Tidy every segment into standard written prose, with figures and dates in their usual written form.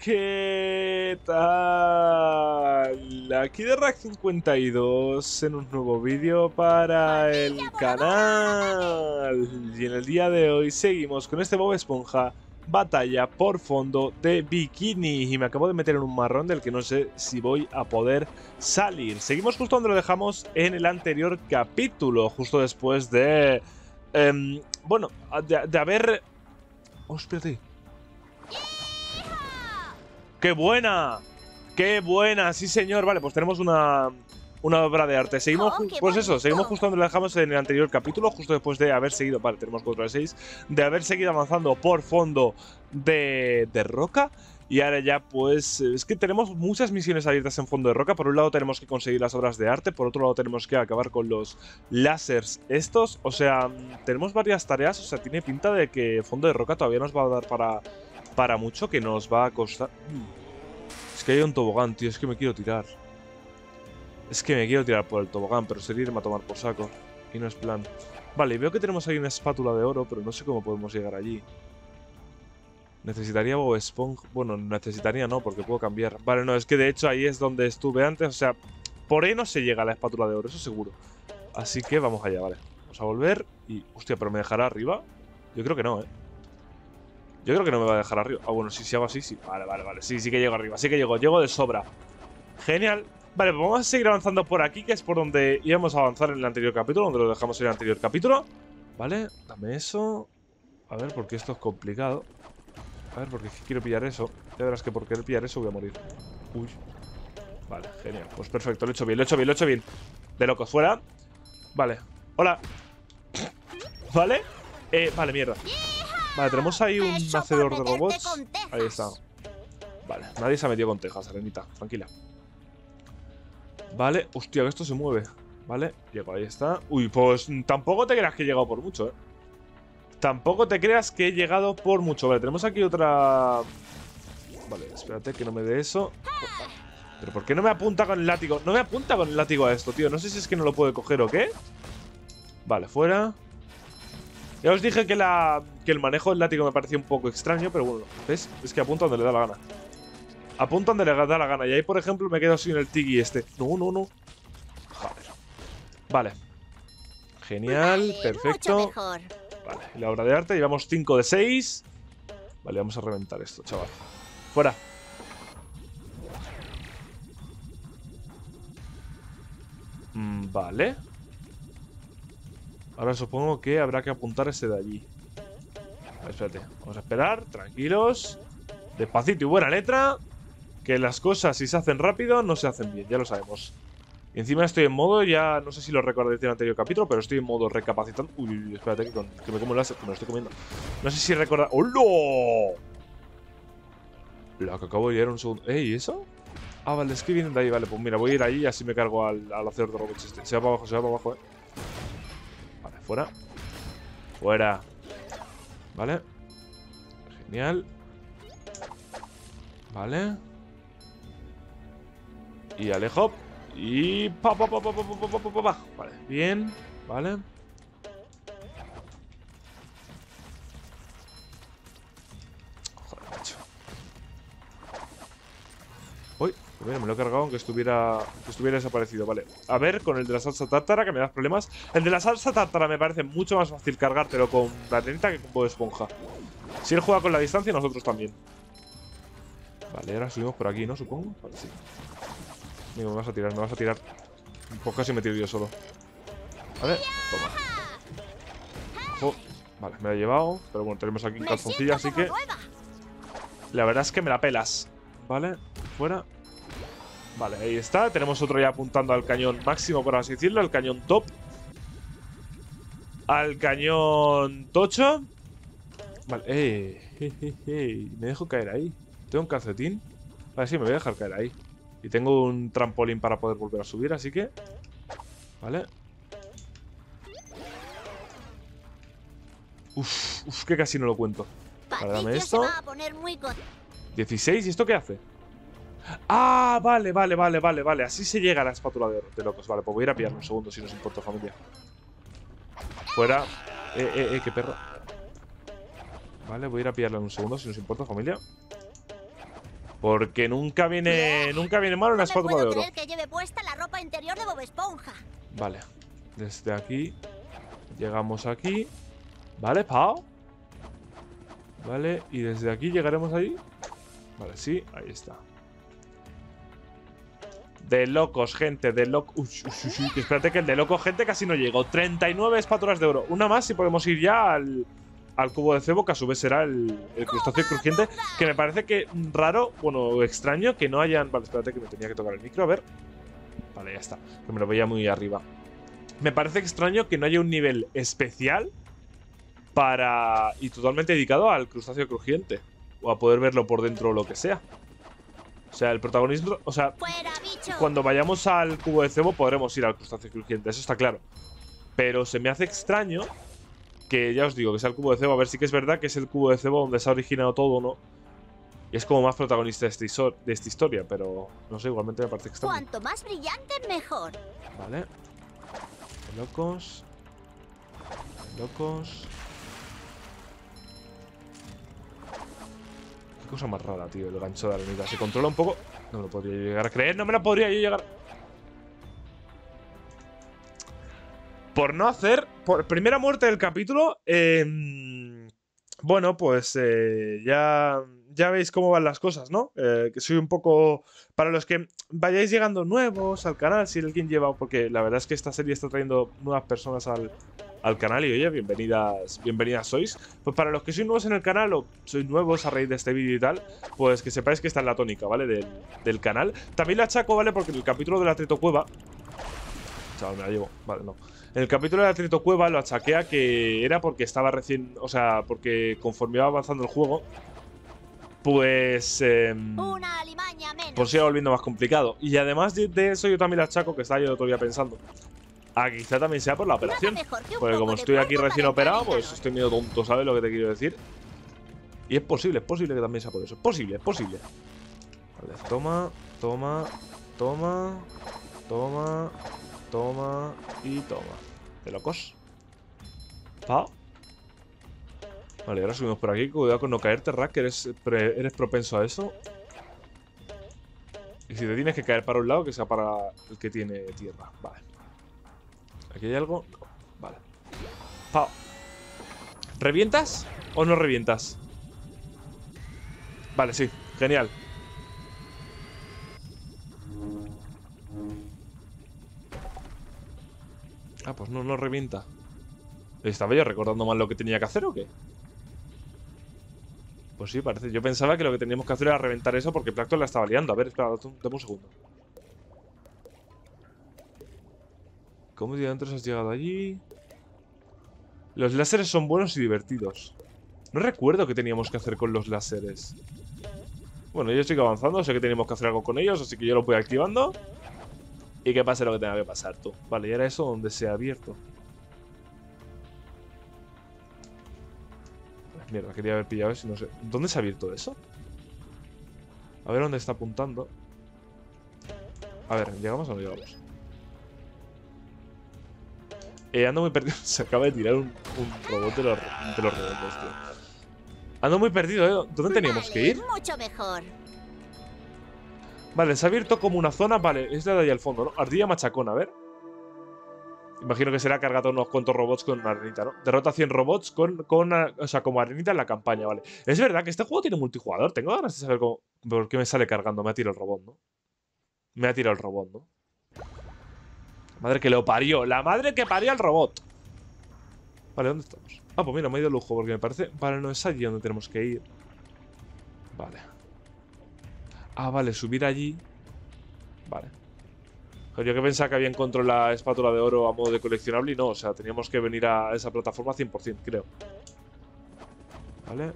¿Qué tal? Aquí de Rack52 en un nuevo vídeo para el canal. Y en el día de hoy seguimos con este Bob Esponja batalla por fondo de bikini. Y me acabo de meter en un marrón del que no sé si voy a poder salir. Seguimos justo donde lo dejamos en el anterior capítulo, justo después de... bueno, de haber... Oh, espérate. ¡Qué buena! ¡Qué buena! Sí, señor. Vale, pues tenemos una obra de arte. Seguimos, pues eso, seguimos justo donde lo dejamos en el anterior capítulo, justo después de haber seguido, vale, tenemos 4 de 6, de haber seguido avanzando por fondo de roca. Y ahora ya, pues, es que tenemos muchas misiones abiertas en fondo de roca. Por un lado tenemos que conseguir las obras de arte, por otro lado tenemos que acabar con los lásers estos. O sea, tenemos varias tareas, o sea, tiene pinta de que fondo de roca todavía nos va a dar para mucho, que nos va a costar... Es que hay un tobogán, tío, es que me quiero tirar. Es que me quiero tirar por el tobogán, pero sería irme a tomar por saco. Y no es plan. Vale, veo que tenemos ahí una espátula de oro, pero no sé cómo podemos llegar allí. Necesitaría Bob Esponja. Bueno, necesitaría no, porque puedo cambiar. Vale, no, es que de hecho ahí es donde estuve antes. O sea, por ahí no se llega a la espátula de oro, eso seguro. Así que vamos allá, vale. Vamos a volver y... Hostia, ¿pero me dejará arriba? Yo creo que no, ¿eh? Yo creo que no me va a dejar arriba. Ah, bueno, si hago así, sí. Vale. Sí que llego arriba. Sí que llego de sobra. Genial. Vale, pues vamos a seguir avanzando por aquí, que es por donde íbamos a avanzar en el anterior capítulo, donde lo dejamos en el anterior capítulo. Vale, dame eso. A ver, porque esto es complicado. A ver, porque quiero pillar eso. Ya verás que por querer pillar eso voy a morir. Uy. Vale, genial. Pues perfecto, lo he hecho bien, lo he hecho bien. De locos, fuera. Vale. Hola. Vale. Vale, mierda. Vale, tenemos ahí un hacedor de robots. Ahí está. Vale, nadie se ha metido con tejas, Arenita. Tranquila. Vale, hostia, que esto se mueve. Vale, llego, ahí está. Uy, pues tampoco te creas que he llegado por mucho, Tampoco te creas que he llegado por mucho. Vale, tenemos aquí otra... Vale, espérate que no me dé eso. ¿Pero por qué no me apunta con el látigo? No me apunta con el látigo a esto, tío. No sé si es que no lo puede coger o qué. Vale, fuera. Ya os dije que el manejo del látigo me parecía un poco extraño, pero bueno, ¿ves? Es que apunta donde le da la gana. Apunta donde le da la gana. Y ahí, por ejemplo, me quedo sin el tiki este. No. Joder. Vale. Genial, perfecto. Vale, y la obra de arte, llevamos 5 de 6. Vale, vamos a reventar esto, chaval. Fuera. Vale. Ahora supongo que habrá que apuntar ese de allí. Vale, espérate, vamos a esperar, tranquilos. Despacito y buena letra. Que las cosas, si se hacen rápido, no se hacen bien, ya lo sabemos. Y encima estoy en modo, ya no sé si lo recordáis del anterior capítulo, pero estoy en modo recapacitando. Uy, espérate que me como el láser, que me lo estoy comiendo. No sé si recordáis. ¡Hola! La que acabo de llegar un segundo. ¿Y eso? Ah, vale, es que vienen de ahí. Vale, pues mira, voy a ir ahí y así me cargo al hacedor de robots este. Se va para abajo, Vale, fuera. Fuera. Vale. Genial. Vale. Y alejo. Y... Vale, bien. Vale. Joder, macho. Uy, pues mira, me lo he cargado aunque estuviera desaparecido. Vale. A ver, con el de la salsa tártara, que me das problemas. El de la salsa tártara me parece mucho más fácil cargártelo con la Arenita que con Bob Esponja. Si él juega con la distancia, nosotros también. Vale, ahora subimos por aquí, ¿no? Supongo. Vale, sí. Amigo, me vas a tirar. Pues casi me tiro yo solo. Vale, toma. Ojo. Vale, me la he llevado. Pero bueno, tenemos aquí un calzoncillo, así que... La verdad es que me la pelas. Vale, fuera. Vale, ahí está. Tenemos otro ya apuntando al cañón máximo, por así decirlo. Al cañón top. Al cañón tocho. Vale, me dejo caer ahí. ¿Tengo un calcetín? Vale, sí, me voy a dejar caer ahí. Y tengo un trampolín para poder volver a subir, así que... Vale. Uf, que casi no lo cuento. Vale, dame esto. 16, ¿y esto qué hace? Ah, vale. Así se llega a la espátula de locos. Vale, pues voy a ir a pillarlo un segundo, si nos importa, familia. Fuera. Qué perro. Vale, voy a ir a pillarlo en un segundo, si nos importa, familia. Porque nunca viene mal una espátula de oro. No me puedo creer que lleve puesta la ropa interior de Bob Esponja. Vale. Desde aquí. Llegamos aquí. Vale, Pau. Vale, y desde aquí llegaremos ahí. Vale, sí, ahí está. De locos, gente, de locos. Espérate que el de locos, gente, casi no llegó. 39 espátulas de oro. Una más y podemos ir ya al cubo de cebo, que a su vez será el crustáceo crujiente. Que me parece que raro, bueno, extraño que no hayan. Vale, espérate que me tenía que tocar el micro, a ver. Vale, ya está. Que me lo veía muy arriba. Me parece extraño que no haya un nivel especial para. Y totalmente dedicado al crustáceo crujiente. O a poder verlo por dentro o lo que sea. O sea, el protagonismo. O sea, cuando vayamos al cubo de cebo podremos ir al crustáceo crujiente. Eso está claro. Pero se me hace extraño que, ya os digo, que sea el cubo de cebo. A ver, sí que es verdad que es el cubo de cebo donde se ha originado todo, ¿no? Y es como más protagonista de esta historia. Pero, no sé, igualmente me parece extraño. Cuanto más brillante, mejor. Vale. De locos. De locos. Qué cosa más rara, tío, el gancho de arenita. Se controla un poco. No me lo podría yo llegar a creer. No me lo podría yo llegar. Por no hacer. Por primera muerte del capítulo. Bueno, pues ya veis cómo van las cosas, ¿no? Que soy un poco. Para los que vayáis llegando nuevos al canal, si alguien lleva. Porque la verdad es que esta serie está trayendo nuevas personas al canal. Y oye, bienvenidas sois. Pues para los que sois nuevos en el canal o sois nuevos a raíz de este vídeo y tal, pues que sepáis que está en la tónica, ¿vale? Del canal. También lo achaco, ¿vale? Porque en el capítulo de la Tritocueva. Chaval, me la llevo. Vale, no. En el capítulo de la Tritocueva lo achaqué a que era porque estaba recién. O sea, porque conforme iba avanzando el juego, pues. Una alimaña menos. Pues iba volviendo más complicado. Y además de eso, yo también lo achaco, que estaba yo todavía pensando. A que quizá también sea por la operación. Porque como estoy aquí recién operado, pues estoy medio tonto, ¿sabes lo que te quiero decir? Y es posible que también sea por eso. Es posible. Vale, toma y toma. De locos. Pa. Vale, ahora subimos por aquí. Cuidado con no caerte, Rack, que eres propenso a eso. Y si te tienes que caer para un lado, que sea para el que tiene tierra. Vale. ¿Aquí hay algo? No. Vale. Pau. ¿Revientas o no revientas? Vale, sí. Genial. Ah, pues no revienta. ¿Estaba yo recordando mal lo que tenía que hacer o qué? Pues sí, parece. Yo pensaba que lo que teníamos que hacer era reventar eso porque Plankton la estaba liando. A ver, espera, dame un segundo. ¿Cómo diantres has llegado allí? Los láseres son buenos y divertidos. No recuerdo qué teníamos que hacer con los láseres. Bueno, yo sigo avanzando, sé que tenemos que hacer algo con ellos, así que yo lo voy activando. Y que pase lo que tenga que pasar, tú. Vale, y era eso donde se ha abierto. Mierda, quería haber pillado eso y no sé. ¿Dónde se ha abierto eso? A ver dónde está apuntando. A ver, ¿llegamos o no llegamos? Ando muy perdido. Se acaba de tirar un robot de los redondos, tío. Ando muy perdido, ¿eh? ¿Dónde teníamos que ir? Mucho mejor. Vale, se ha abierto como una zona. Vale, es la de ahí al fondo, ¿no? Ardilla machacona, a ver. Imagino que será cargado unos cuantos robots con arenita, ¿no? Derrota 100 robots o sea, como arenita en la campaña, vale. Es verdad que este juego tiene multijugador. Tengo ganas de saber por qué me sale cargando. Me ha tirado el robot, ¿no? Me ha tirado el robot, ¿no? Madre que lo parió. La madre que parió al robot. Vale, ¿dónde estamos? Ah, pues mira, me ha ido lujo porque me parece. Vale, no es allí donde tenemos que ir. Vale. Ah, vale, subir allí. Vale. Yo que pensaba que había encontrado la espátula de oro a modo de coleccionable y no, o sea, teníamos que venir a esa plataforma 100%, creo. Vale.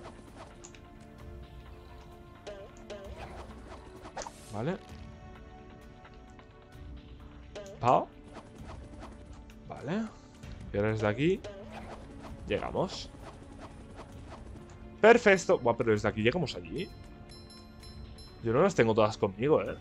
Vale. Pau. Vale. Y ahora desde aquí llegamos. Perfecto. Buah, pero desde aquí llegamos allí. Yo no las tengo todas conmigo, ¿eh?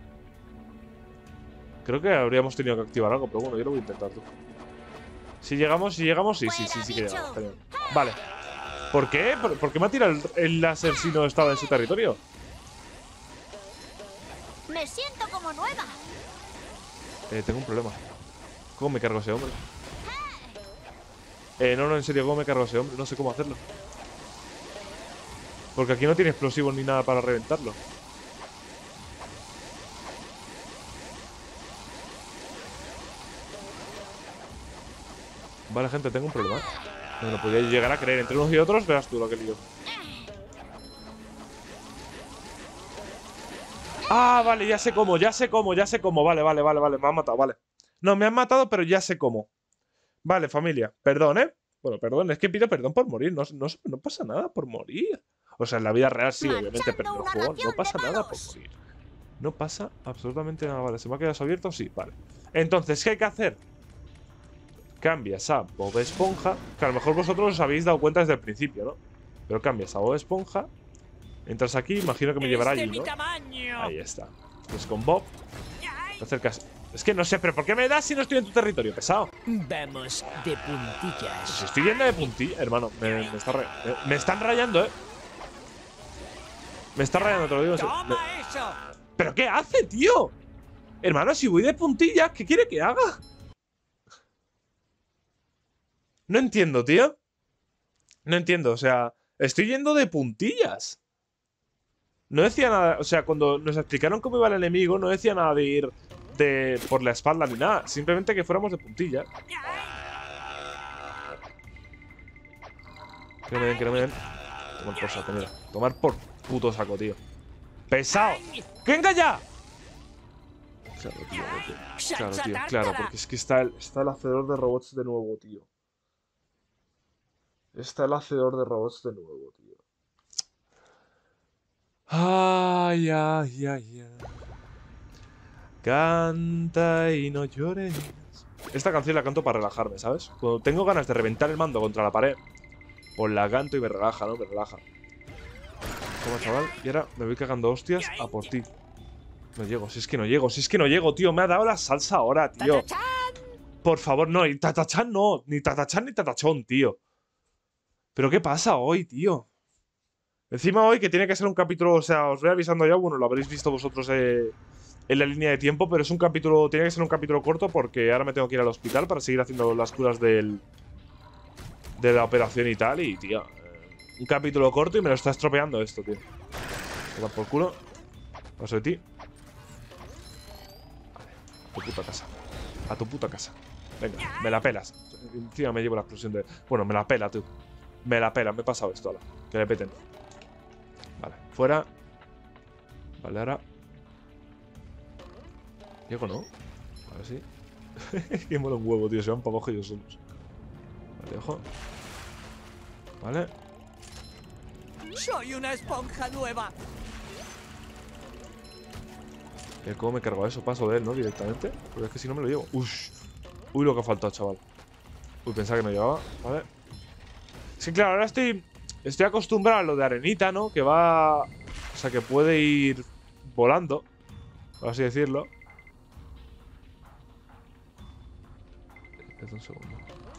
Creo que habríamos tenido que activar algo, pero bueno, yo lo voy a intentar, tú. Si llegamos, sí que llegamos. Genial. Vale. ¿Por qué? ¿Por qué me ha tirado el láser si no estaba en su territorio? Me siento como nueva. Tengo un problema. ¿Cómo me cargo a ese hombre? No, en serio, ¿cómo me cargo a ese hombre? No sé cómo hacerlo. Porque aquí no tiene explosivos ni nada para reventarlo. Vale, gente, tengo un problema. No me lo podía llegar a creer. Entre unos y otros, verás tú lo que lío. Ah, vale, ya sé cómo, ya sé cómo, ya sé cómo. Vale, vale, vale, vale, me han matado, vale. No, me han matado, pero ya sé cómo. Vale, familia, perdón, ¿eh? Bueno, perdón, es que pido perdón por morir. No pasa nada por morir. O sea, en la vida real sí, obviamente, pero en el juego no pasa nada por morir. No pasa absolutamente nada. Vale, ¿se me ha quedado eso abierto? Sí, vale. Entonces, ¿qué hay que hacer? Cambias a Bob Esponja, que a lo mejor vosotros os habéis dado cuenta desde el principio, ¿no? Pero cambias a Bob Esponja, entras aquí, imagino que me llevará allí, ¿no? Ahí está. Pues con Bob, te acercas. Es que no sé, pero ¿por qué me das si no estoy en tu territorio, pesado? Vamos de puntillas. Si estoy yendo de puntilla, hermano, me están rayando, ¿eh? Me está rayando, te lo digo. ¡Toma eso! ¿Pero qué hace, tío? Hermano, si voy de puntillas, ¿qué quiere que haga? No entiendo, tío. No entiendo, o sea, estoy yendo de puntillas. No decía nada, o sea, cuando nos explicaron cómo iba el enemigo, no decía nada de ir por la espalda ni nada. Simplemente que fuéramos de puntillas. Que no me den, que no me den. Tomar por saco, mira. Tomar por puto saco, tío. ¡Pesado! ¡Venga ya! Claro, tío, claro, tío, claro, porque es que está el hacedor de robots de nuevo, tío. Está el hacedor de robots de nuevo, tío. Ay, ay, ay, ay. Canta y no llores. Esta canción la canto para relajarme, ¿sabes? Cuando tengo ganas de reventar el mando contra la pared, pues la canto y me relaja, ¿no? Me relaja. Toma, chaval. Y ahora me voy cagando hostias a por ti. No llego, si es que no llego, si es que no llego, tío. Me ha dado la salsa ahora, tío. Por favor, no, y Tatachan no. Ni Tatachan ni Tatachón, tío. ¿Pero qué pasa hoy, tío? Encima hoy que tiene que ser un capítulo, o sea, os voy avisando ya, bueno, lo habréis visto vosotros en la línea de tiempo, pero es un capítulo, tiene que ser un capítulo corto porque ahora me tengo que ir al hospital para seguir haciendo las curas de la operación y tal, y tío, un capítulo corto y me lo está estropeando esto, tío. Toma por culo. Paso de ti. Vale, a tu puta casa. A tu puta casa. Venga, me la pelas. Encima me llevo la explosión de... Bueno, me la pela, tú. Me la pela, me he pasado esto, ala. Que le peten. Vale, fuera. Vale, ahora. Llego, ¿no? A ver si. Que mola un huevo, tío. Se van para abajo ellos solos. Vale, ojo. Vale. Soy una esponja nueva. ¿Cómo me he cargado eso? Paso de él, ¿no? Directamente. Porque es que si no me lo llevo. Uy, uy, lo que ha faltado, chaval. Uy, pensaba que no llevaba. Vale. Sí, claro, ahora estoy acostumbrado a lo de arenita, ¿no? Que va... O sea, que puede ir volando, por así decirlo. Espera un segundo.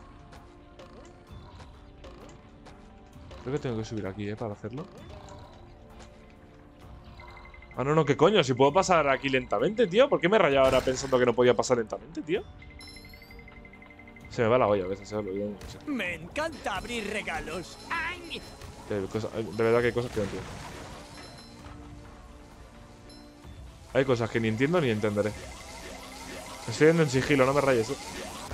Creo que tengo que subir aquí, para hacerlo. Ah, no, no, ¿qué coño? Si puedo pasar aquí lentamente, tío. ¿Por qué me he rayado ahora pensando que no podía pasar lentamente, tío? Se me va la olla a veces, ¿sabes? No sé. Me encanta abrir regalos. ¡Ay! De verdad que hay cosas que no entiendo. Hay cosas que ni entiendo ni entenderé. Estoy yendo en sigilo, no me rayes, ¿eh?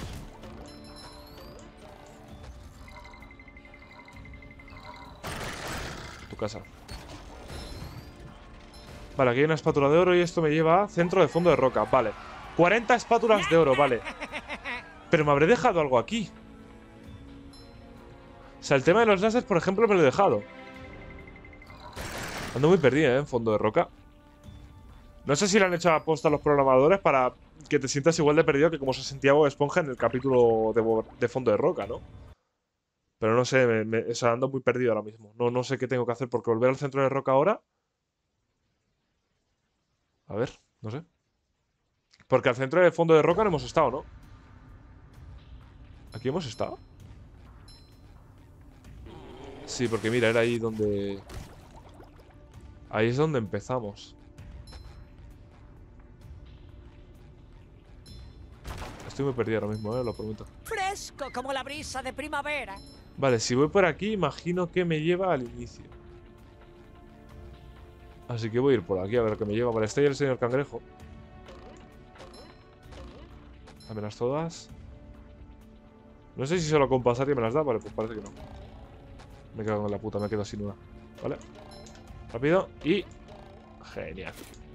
Tu casa. Vale, aquí hay una espátula de oro y esto me lleva a centro de fondo de roca. Vale. 40 espátulas de oro, vale. Pero me habré dejado algo aquí. O sea, el tema de los láseres, por ejemplo, me lo he dejado. Ando muy perdido, en fondo de roca. No sé si le han hecho aposta a los programadores para que te sientas igual de perdido que como se sentía Bob Esponja en el capítulo de fondo de roca, ¿no? Pero no sé, o sea, ando muy perdido ahora mismo. No sé qué tengo que hacer porque volver al centro de roca ahora... A ver, no sé. Porque al centro de fondo de roca no hemos estado, ¿no? ¿Aquí hemos estado? Sí, porque mira, era ahí donde... Ahí es donde empezamos. Estoy muy perdido ahora mismo, lo prometo. Fresco como la brisa de primavera. Vale, si voy por aquí, imagino que me lleva al inicio. Así que voy a ir por aquí a ver qué me lleva. Vale, está ahí el señor cangrejo. Dámelas todas. No sé si solo con pasar y me las da. Vale, pues parece que no. Me cago en la puta, me quedo sin una. Vale. Rápido y... Genial.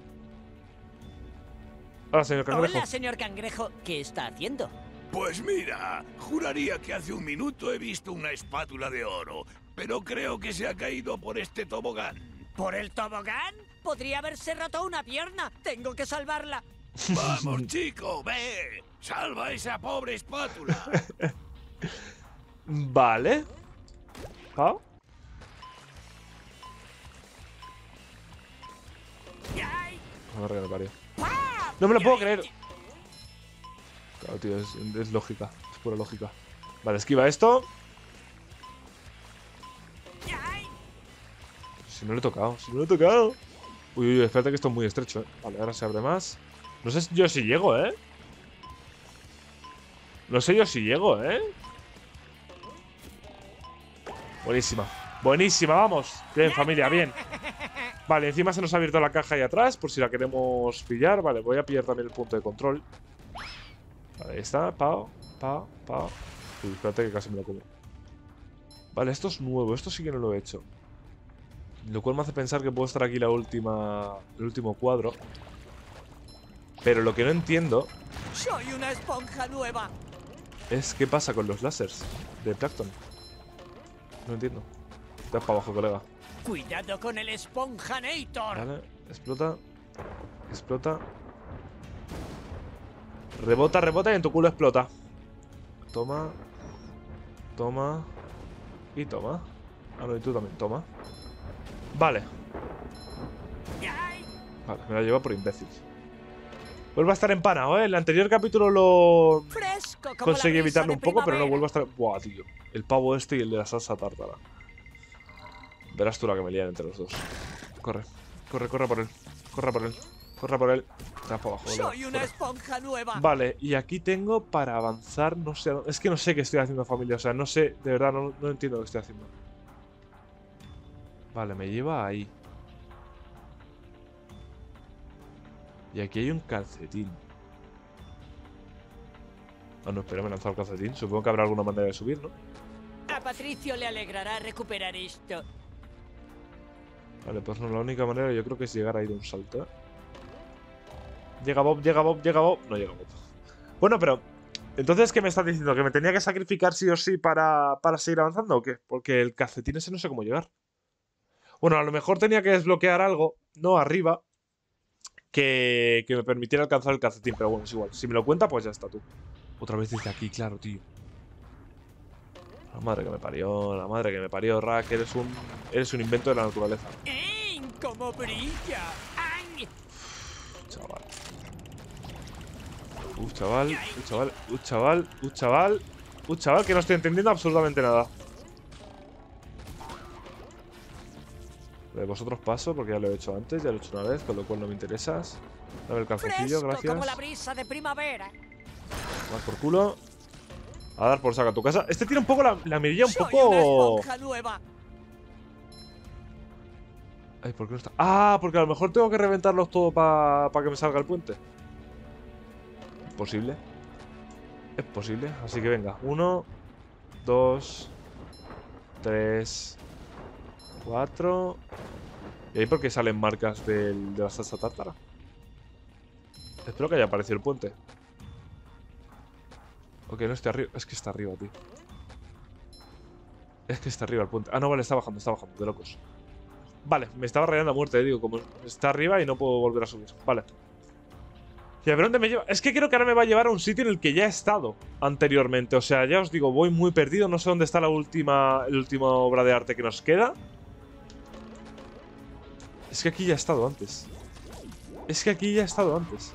Hola, señor cangrejo. Hola, señor cangrejo. ¿Qué está haciendo? Pues mira, juraría que hace un minuto he visto una espátula de oro, pero creo que se ha caído por este tobogán. ¿Por el tobogán? Podría haberse roto una pierna. Tengo que salvarla. Vamos, chico, ve. Salva a esa pobre espátula. Vale. ¿Ah? ¡Ay! Madre que me parió. ¡Pam! No me lo puedo ¡Ay! creer. Claro, tío, es lógica. Es pura lógica. Vale, esquiva esto. ¡Ay! Si no lo he tocado, si no lo he tocado. Uy, uy, espérate que esto es muy estrecho, Vale, ahora se abre más. No sé yo si llego, No sé yo si llego, Buenísima. Buenísima, vamos. Bien, familia, bien. Vale, encima se nos ha abierto la caja ahí atrás, por si la queremos pillar. Vale, voy a pillar también el punto de control. Vale, ahí está. Pao, pao, pao. Uy, espérate que casi me lo como. Vale, esto es nuevo. Esto sí que no lo he hecho. Lo cual me hace pensar que puedo estar aquí el último cuadro. Pero lo que no entiendo Soy una esponja nueva. es qué pasa con los lásers de Plankton. No entiendo. Te vas para abajo, colega. Cuidado con el esponjanator. Vale, explota. Explota. Rebota, rebota y en tu culo explota. Toma. Toma. Y toma. Ah, no, y tú también, toma. Vale. ¡Ay! Vale, me la llevo por imbécil. Vuelvo a estar empanado, El anterior capítulo lo Fresco como conseguí la brisa evitarlo de un poco, pero no primavera. vuelvo a estar... Buah, tío. El pavo este y el de la salsa tártara. Verás tú la que me lían entre los dos. Corre. Corre, corre por él. Corre por él. Corre por él. Te vas para abajo, colega. Soy una Corre. esponja nueva. Vale, y aquí tengo para avanzar, no sé... Es que no sé qué estoy haciendo, familia. O sea, no sé, de verdad, no entiendo lo que estoy haciendo. Vale, me lleva ahí. Y aquí hay un calcetín. Ah, no, espera, me he lanzado el calcetín. Supongo que habrá alguna manera de subir, ¿no? A Patricio le alegrará recuperar esto. Vale, pues no, la única manera yo creo que es llegar ahí de un salto, Llega Bob, llega Bob, llega Bob. No llega Bob. Bueno, pero... Entonces, ¿qué me estás diciendo? ¿Que me tenía que sacrificar sí o sí para seguir avanzando o qué? Porque el calcetín ese no sé cómo llegar. Bueno, a lo mejor tenía que desbloquear algo, no arriba, que me permitiera alcanzar el calcetín. Pero bueno, es igual. Si me lo cuenta, pues ya está tú. Otra vez desde aquí, claro, tío. La madre que me parió, la madre que me parió, Rack. Eres un invento de la naturaleza. ¡Eh! ¡Cómo brilla! ¡Ay! Chaval. Chaval, chaval, chaval, chaval. Chaval, que no estoy entendiendo absolutamente nada. De vosotros paso, porque ya lo he hecho antes, ya lo he hecho una vez, con lo cual no me interesas. Dame el calzoncillo, Fresco gracias. como la brisa de primavera. Más por culo. A dar por saco a tu casa. Este tiene un poco la mirilla un Soy una poco... esponja nueva. Ay, ¿por qué no está? Ah, porque a lo mejor tengo que reventarlos todo para que me salga el puente. ¿Es posible? Es posible. Así que venga. 1, 2, 3, 4. ¿Y ahí por qué salen marcas de la salsa tártara? Espero que haya aparecido el puente. Ok, no estoy arriba. Es que está arriba, tío. Es que está arriba el puente. Ah, no, vale, está bajando, de locos. Vale, me estaba rayando a muerte, digo. Como está arriba y no puedo volver a subir. Vale. ¿Y a ver dónde me lleva? Es que creo que ahora me va a llevar a un sitio en el que ya he estado anteriormente. O sea, ya os digo, voy muy perdido. No sé dónde está la última obra de arte que nos queda. Es que aquí ya he estado antes. Es que aquí ya he estado antes.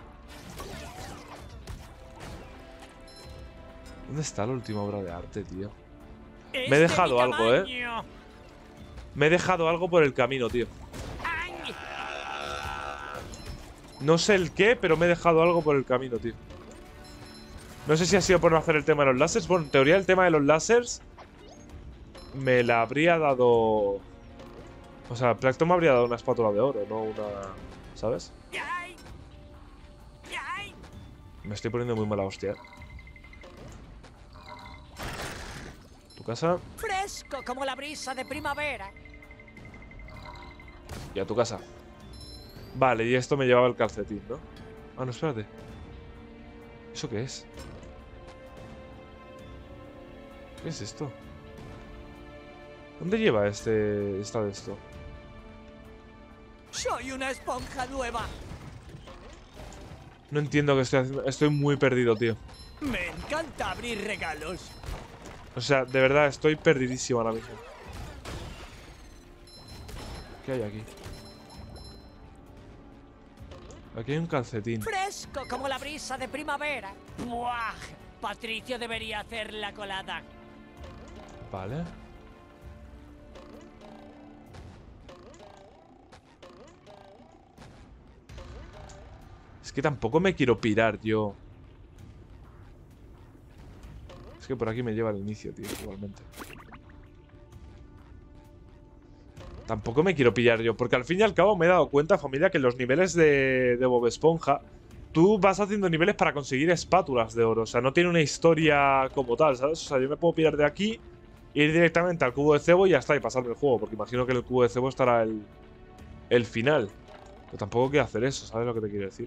¿Dónde está la última obra de arte, tío? Me he dejado algo, tamaño. Me he dejado algo por el camino, tío. ¡Ay! No sé el qué, pero me he dejado algo por el camino, tío. No sé si ha sido por no hacer el tema de los láseres. Bueno, en teoría el tema de los láseres me la habría dado... O sea, Plankton me habría dado una espátula de oro, no una... ¿Sabes? ¡Ay! ¡Ay! Me estoy poniendo muy mala hostia. Tu casa Fresco como la brisa de primavera. y a tu casa. Vale, y esto me llevaba el calcetín, ¿no? Ah, no, espérate. ¿Eso qué es? ¿Qué es esto? ¿Dónde lleva esta de esto? Soy una esponja nueva. No entiendo qué estoy haciendo. Estoy muy perdido, tío. Me encanta abrir regalos. O sea, de verdad, estoy perdidísimo ahora mismo. ¿Qué hay aquí? Aquí hay un calcetín. Fresco como la brisa de primavera. ¡Buah! Patricio debería hacer la colada. Vale. Es que tampoco me quiero pirar yo. Es que por aquí me lleva al inicio, tío, igualmente. Tampoco me quiero pillar yo, porque al fin y al cabo me he dado cuenta, familia, que en los niveles de Bob Esponja tú vas haciendo niveles para conseguir espátulas de oro. O sea, no tiene una historia como tal, ¿sabes? O sea, yo me puedo pillar de aquí, ir directamente al cubo de cebo y ya está, y pasarme el juego, porque imagino que en el cubo de cebo estará el final. Pero tampoco quiero hacer eso, ¿sabes lo que te quiero decir?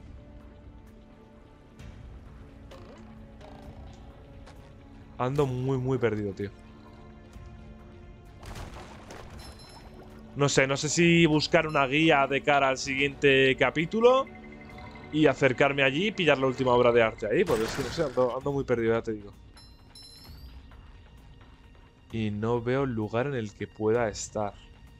Ando muy perdido, tío. No sé si buscar una guía de cara al siguiente capítulo y acercarme allí y pillar la última obra de arte ahí, porque es que no sé, ando muy perdido, ya te digo. Y no veo el lugar en el que pueda estar.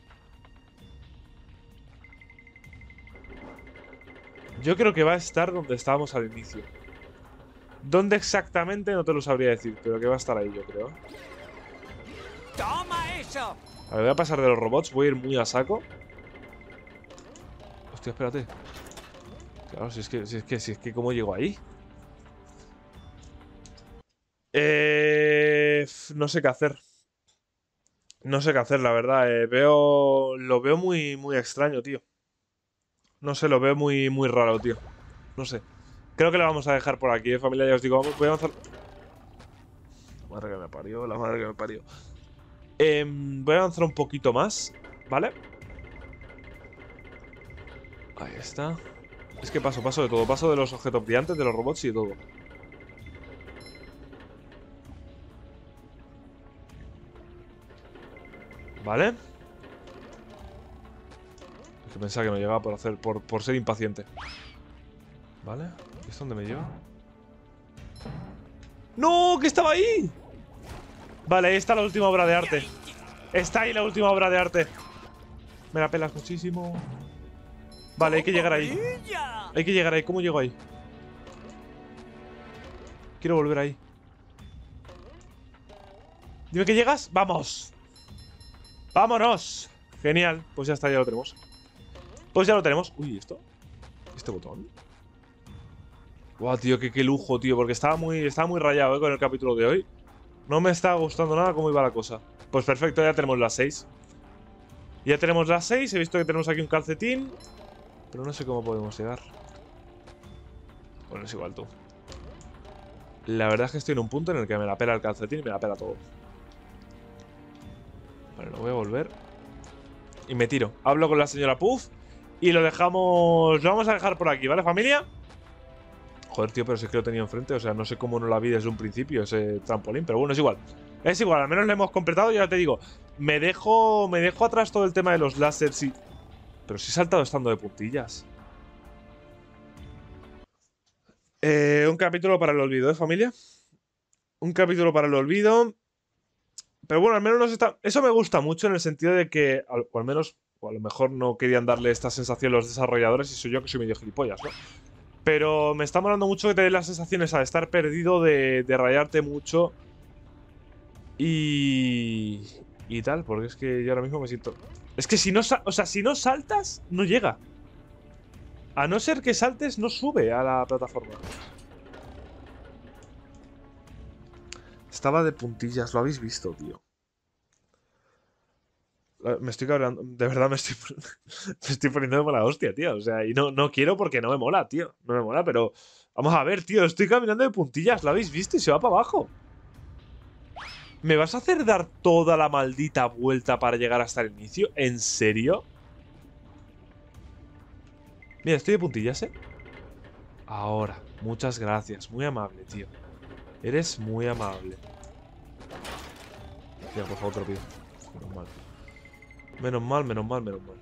Yo creo que va a estar donde estábamos al inicio. ¿Dónde exactamente? No te lo sabría decir, pero que va a estar ahí, yo creo. ¡Toma eso! A ver, voy a pasar de los robots, voy a ir muy a saco. Hostia, espérate. Claro, si es que ¿cómo llego ahí? No sé qué hacer. No sé qué hacer, la verdad. Lo veo muy extraño, tío. No sé, lo veo muy raro, tío. No sé. Creo que lo vamos a dejar por aquí, familia. Ya os digo, voy a avanzar. La madre que me parió, la madre que me parió. Voy a avanzar un poquito más, ¿vale? Ahí está. Es que paso de todo. Paso de los objetos brillantes, de los robots y de todo. ¿Vale? Es que pensaba que no llegaba por ser impaciente. ¿Vale? ¿Y esto dónde me lleva? ¡No! ¡Que estaba ahí! Vale, ahí está la última obra de arte. Está ahí la última obra de arte. Me la pelas muchísimo. Vale, hay que llegar ahí. Hay que llegar ahí. ¿Cómo llego ahí? Quiero volver ahí. Dime que llegas. ¡Vamos! ¡Vámonos! Genial. Pues ya está, ya lo tenemos. Pues ya lo tenemos. Uy, ¿esto? ¿Este botón? Guau, tío, qué lujo, tío. Porque estaba muy rayado, con el capítulo de hoy. No me está gustando nada cómo iba la cosa. Pues perfecto, ya tenemos las 6. Ya tenemos las 6. He visto que tenemos aquí un calcetín. Pero no sé cómo podemos llegar. Bueno, es igual tú. La verdad es que estoy en un punto en el que me la pela el calcetín y me la pela todo. Vale, lo voy a volver. Y me tiro. Hablo con la señora Puff. Y lo dejamos... Lo vamos a dejar por aquí, ¿vale, familia? Joder, tío, pero si es que lo tenía enfrente. O sea, no sé cómo no la vi desde un principio ese trampolín. Pero bueno, es igual. Es igual, al menos lo hemos completado. Y ahora te digo, me dejo atrás todo el tema de los láseres y... Pero si he saltado estando de puntillas. Un capítulo para el olvido, ¿eh, familia? Un capítulo para el olvido. Pero bueno, al menos nos está... Eso me gusta mucho en el sentido de que... O al menos... O a lo mejor no querían darle esta sensación los desarrolladores y soy yo que soy medio gilipollas, ¿no? Pero me está molando mucho que te dé las sensaciones al estar perdido, de rayarte mucho. Y tal, porque es que yo ahora mismo me siento... Es que si no, si no saltas, no llega. A no ser que saltes, no sube a la plataforma. Estaba de puntillas, lo habéis visto, tío. Me estoy cabreando. De verdad me estoy poniendo de mala hostia, tío. O sea, y no quiero porque no me mola, tío. No me mola, pero... Vamos a ver, tío. Estoy caminando de puntillas. ¿Lo habéis visto? Y se va para abajo. ¿Me vas a hacer dar toda la maldita vuelta para llegar hasta el inicio? ¿En serio? Mira, estoy de puntillas, ¿eh? Ahora. Muchas gracias. Muy amable, tío. Eres muy amable. Tío, por favor, te lo pido. Menos mal. Menos mal, menos mal, menos mal.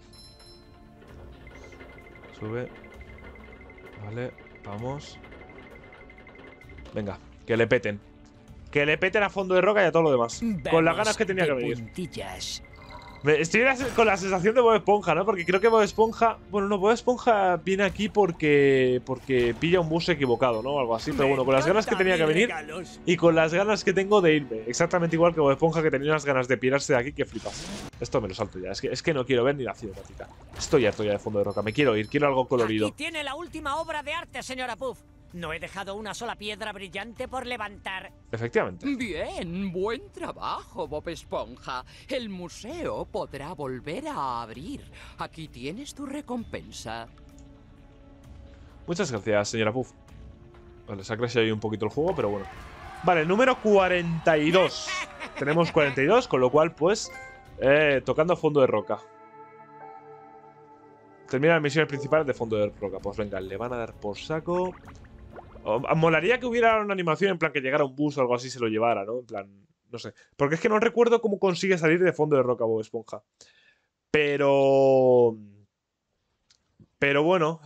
Sube. Vale, vamos. Venga, que le peten. Que le peten a fondo de roca y a todo lo demás. Con las ganas que tenía que venir. Puntillas. Estoy con la sensación de Bob Esponja, ¿no? Porque creo que Bob Esponja... Bueno, no, Bob Esponja viene aquí porque pilla un bus equivocado, ¿no? O algo así. Pero bueno, con las ganas que tenía que venir y con las ganas que tengo de irme. Exactamente igual que Bob Esponja, que tenía unas ganas de pirarse de aquí que flipas. Esto me lo salto ya. Es que no quiero ver ni la cinemática. Estoy harto ya de fondo de roca. Me quiero ir. Quiero algo colorido. Aquí tiene la última obra de arte, señora Puff. No he dejado una sola piedra brillante por levantar. Efectivamente. Bien, buen trabajo, Bob Esponja. El museo podrá volver a abrir. Aquí tienes tu recompensa. Muchas gracias, señora Puff. Vale, se ha crasheado ahí un poquito el juego, pero bueno. Vale, número 42. Tenemos 42, con lo cual, pues, tocando fondo de roca. Termina las misiones principales de fondo de roca. Pues venga, le van a dar por saco. Molaría que hubiera una animación en plan que llegara un bus o algo así y se lo llevara, ¿no? En plan, no sé. Porque es que no recuerdo cómo consigue salir de fondo de roca Bob Esponja. Pero bueno,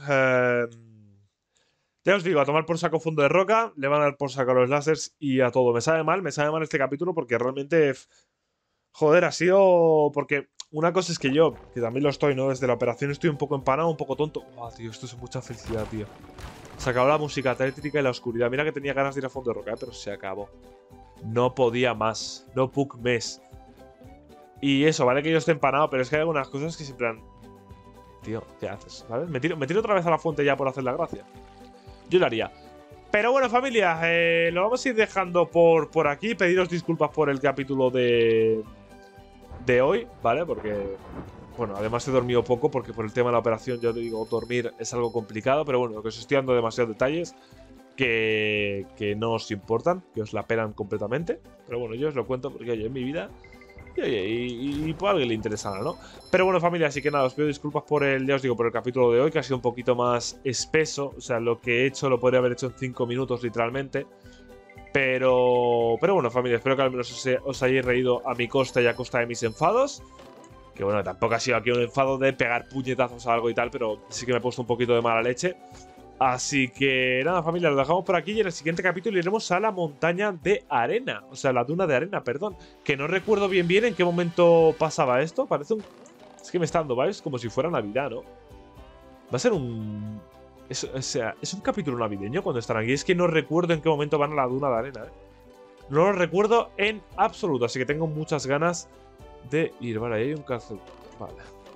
ya os digo, a tomar por saco fondo de roca, le van a dar por saco a los lásers y a todo. Me sabe mal este capítulo porque realmente, joder, ha sido... Porque una cosa es que yo, que también lo estoy, ¿no? Desde la operación estoy un poco empanado, un poco tonto. Oh, tío, esto es mucha felicidad, tío. Se acabó la música tétrica y la oscuridad. Mira que tenía ganas de ir a fondo de roca, pero se acabó. No podía más. No puc més. Y eso, vale que yo esté empanado, pero es que hay algunas cosas que siempre han... Tío, ¿qué haces? ¿Sabes? Me tiro otra vez a la fuente ya por hacer la gracia. Yo lo haría. Pero bueno, familia, lo vamos a ir dejando por aquí. Pediros disculpas por el capítulo de hoy, ¿vale? Porque... Bueno, además he dormido poco porque por el tema de la operación, yo te digo, dormir es algo complicado, pero bueno, que os estoy dando demasiados detalles que no os importan, que os la pelan completamente. Pero bueno, yo os lo cuento porque, oye, en mi vida, y por a alguien le interesará, ¿no? Pero bueno, familia, así que nada, os pido disculpas por ya os digo, por el capítulo de hoy, que ha sido un poquito más espeso. O sea, lo que he hecho lo podría haber hecho en 5 minutos, literalmente. Pero bueno, familia, espero que al menos os hayáis reído a mi costa y a costa de mis enfados. Que bueno, tampoco ha sido aquí un enfado de pegar puñetazos a algo y tal, pero sí que me he puesto un poquito de mala leche. Así que nada, familia, lo dejamos por aquí y en el siguiente capítulo iremos a la montaña de arena. O sea, la duna de arena, perdón. Que no recuerdo bien en qué momento pasaba esto. Parece un... Es que me está dando vibes como si fuera Navidad, ¿no? Va a ser un... O sea, es un capítulo navideño cuando están aquí. Es que no recuerdo en qué momento van a la duna de arena, ¿eh? No lo recuerdo en absoluto, así que tengo muchas ganas de ir. Vale, ahí hay un cárcel. Vale.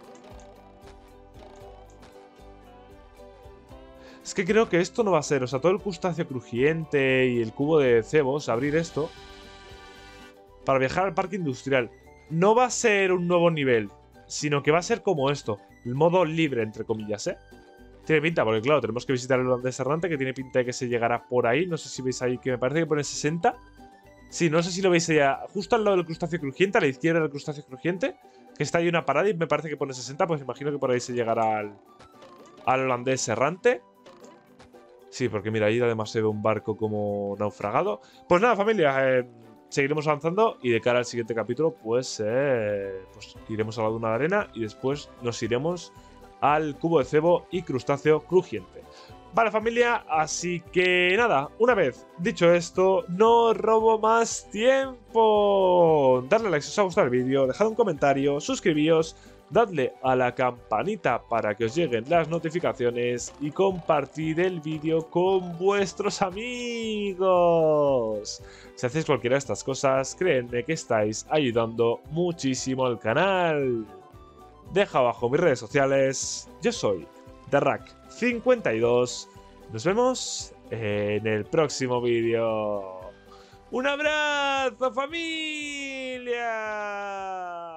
Es que creo que esto no va a ser. O sea, todo el crustáceo crujiente y el cubo de cebos, abrir esto para viajar al parque industrial. No va a ser un nuevo nivel, sino que va a ser como esto. El modo libre, entre comillas, ¿eh? Tiene pinta, porque claro, tenemos que visitar el holandés errante, que tiene pinta de que se llegará por ahí. No sé si veis ahí que me parece que pone 60. Sí, no sé si lo veis allá, justo al lado del crustáceo crujiente, a la izquierda del crustáceo crujiente, que está ahí una parada y me parece que pone 60, pues imagino que por ahí se llegará al holandés errante. Sí, porque mira, ahí además se ve un barco como naufragado. Pues nada, familia, seguiremos avanzando y de cara al siguiente capítulo, pues iremos a la duna de arena y después nos iremos al cubo de cebo y crustáceo crujiente. Vale, familia, así que nada, una vez dicho esto, no robo más tiempo. Darle like si os ha gustado el vídeo, dejad un comentario, suscribíos, dadle a la campanita para que os lleguen las notificaciones y compartid el vídeo con vuestros amigos. Si hacéis cualquiera de estas cosas, créanme que estáis ayudando muchísimo al canal. Deja abajo mis redes sociales. Yo soy TheRack52. Nos vemos en el próximo vídeo. ¡Un abrazo, familia!